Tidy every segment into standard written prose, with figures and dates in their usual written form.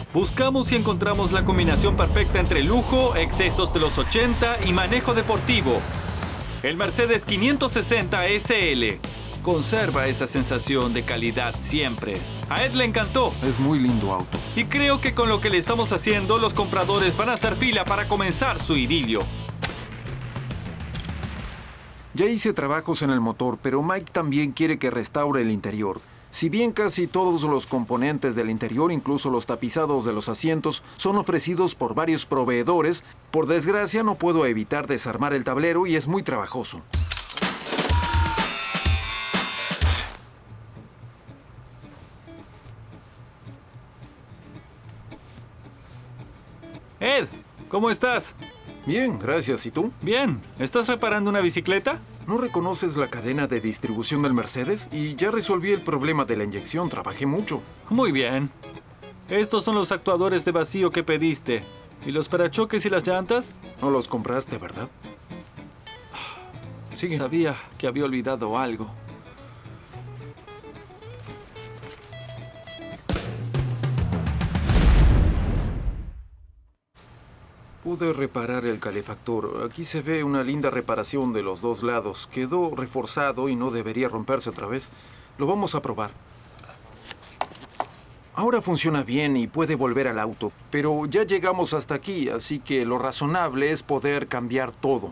Buscamos y encontramos la combinación perfecta entre lujo, excesos de los 80 y manejo deportivo. El Mercedes 560 SL conserva esa sensación de calidad siempre. A Ed le encantó. Es muy lindo auto. Y creo que con lo que le estamos haciendo, los compradores van a hacer fila para comenzar su idilio. Ya hice trabajos en el motor, pero Mike también quiere que restaure el interior. Si bien casi todos los componentes del interior, incluso los tapizados de los asientos, son ofrecidos por varios proveedores, por desgracia no puedo evitar desarmar el tablero y es muy trabajoso. Ed, ¿cómo estás? Bien, gracias. ¿Y tú? Bien. ¿Estás reparando una bicicleta? ¿No reconoces la cadena de distribución del Mercedes? Y ya resolví el problema de la inyección. Trabajé mucho. Muy bien. Estos son los actuadores de vacío que pediste. ¿Y los parachoques y las llantas? No los compraste, ¿verdad? Sigue. Sabía que había olvidado algo. Pude reparar el calefactor. Aquí se ve una linda reparación de los dos lados. Quedó reforzado y no debería romperse otra vez. Lo vamos a probar. Ahora funciona bien y puede volver al auto. Pero ya llegamos hasta aquí, así que lo razonable es poder cambiar todo.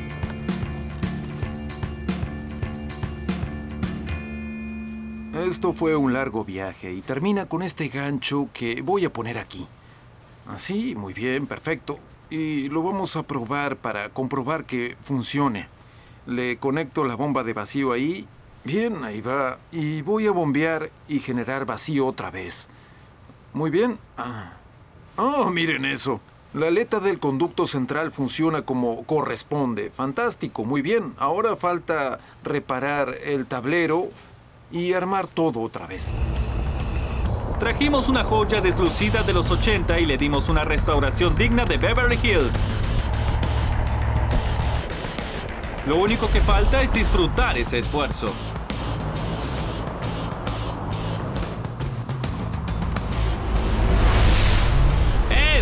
Esto fue un largo viaje y termina con este gancho que voy a poner aquí. Así, muy bien, perfecto. Y lo vamos a probar para comprobar que funcione. Le conecto la bomba de vacío ahí. Bien, ahí va. Y voy a bombear y generar vacío otra vez. Muy bien. Oh, miren eso. La aleta del conducto central funciona como corresponde. Fantástico, muy bien. Ahora falta reparar el tablero y armar todo otra vez. Trajimos una joya deslucida de los 80 y le dimos una restauración digna de Beverly Hills. Lo único que falta es disfrutar ese esfuerzo. ¡Ed!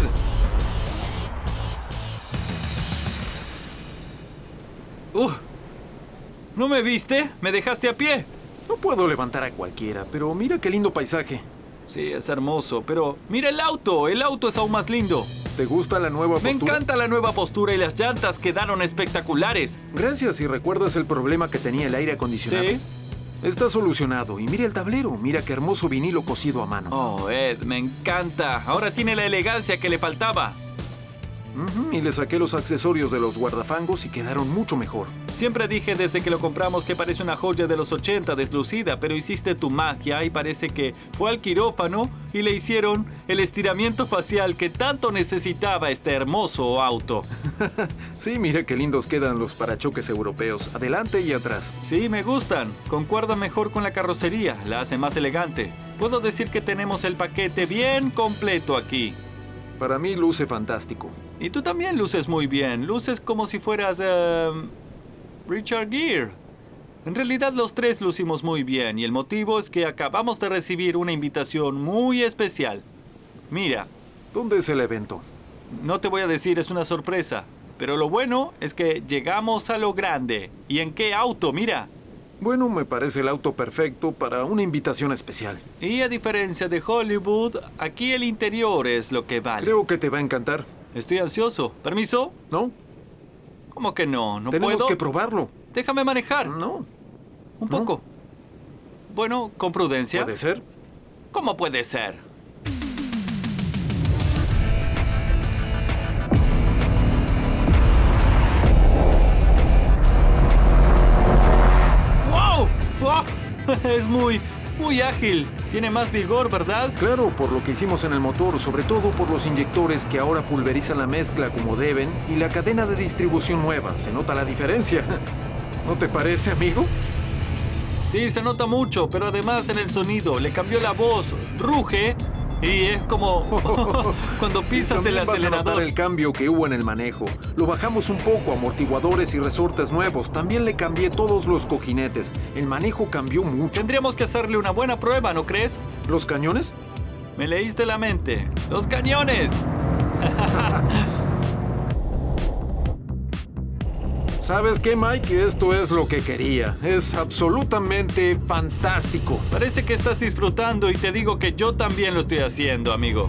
¿No me viste? ¿Me dejaste a pie? No puedo levantar a cualquiera, pero mira qué lindo paisaje. Sí, es hermoso, pero mira el auto es aún más lindo. ¿Te gusta la nueva postura? Me encanta la nueva postura y las llantas quedaron espectaculares. Gracias, y recuerdas el problema que tenía el aire acondicionado. Sí. Está solucionado, y mira el tablero, mira qué hermoso vinilo cosido a mano. Oh, Ed, me encanta. Ahora tiene la elegancia que le faltaba. Y le saqué los accesorios de los guardafangos y quedaron mucho mejor. Siempre dije desde que lo compramos que parece una joya de los 80 deslucida, pero hiciste tu magia y parece que fue al quirófano y le hicieron el estiramiento facial que tanto necesitaba este hermoso auto. Sí, mira qué lindos quedan los parachoques europeos, adelante y atrás. Sí, me gustan. Concuerda mejor con la carrocería, la hace más elegante. Puedo decir que tenemos el paquete bien completo aquí. Para mí luce fantástico. Y tú también luces muy bien. Luces como si fueras Richard Gere. En realidad los tres lucimos muy bien y el motivo es que acabamos de recibir una invitación muy especial. Mira. ¿Dónde es el evento? No te voy a decir, es una sorpresa. Pero lo bueno es que llegamos a lo grande. ¿Y en qué auto? Mira. Bueno, me parece el auto perfecto para una invitación especial. Y a diferencia de Hollywood, aquí el interior es lo que vale. Creo que te va a encantar. Estoy ansioso. ¿Permiso? ¿No? ¿Cómo que no? ¿No Tenemos puedo? que probarlo. Déjame manejar. No. Un poco. Bueno, con prudencia. ¿Puede ser? ¿Cómo puede ser? ¡Wow! ¡Wow! Es muy ágil. Tiene más vigor, ¿verdad? Claro, por lo que hicimos en el motor, sobre todo por los inyectores que ahora pulverizan la mezcla como deben y la cadena de distribución nueva. Se nota la diferencia. ¿No te parece, amigo? Sí, se nota mucho, pero además en el sonido. Le cambió la voz. Ruge y es como cuando pisas el Vas a acelerador. notar el cambio que hubo en el manejo. Lo bajamos un poco, amortiguadores y resortes nuevos. También le cambié todos los cojinetes. El manejo cambió mucho. Tendríamos que hacerle una buena prueba, ¿no crees? ¿Los cañones? Me leíste la mente. ¡Los cañones! ¿Sabes qué, Mike? Esto es lo que quería. Es absolutamente fantástico. Parece que estás disfrutando y te digo que yo también lo estoy haciendo, amigo.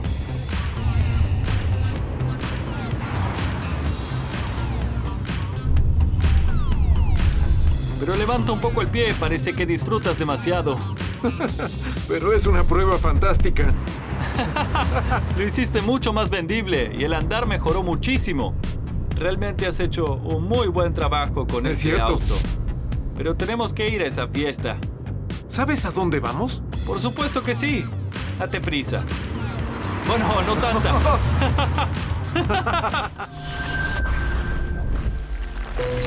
Pero levanta un poco el pie, parece que disfrutas demasiado. Pero es una prueba fantástica. Lo hiciste mucho más vendible y el andar mejoró muchísimo. Realmente has hecho un muy buen trabajo con este auto. Pero tenemos que ir a esa fiesta. ¿Sabes a dónde vamos? Por supuesto que sí. Date prisa. Bueno, no tanta.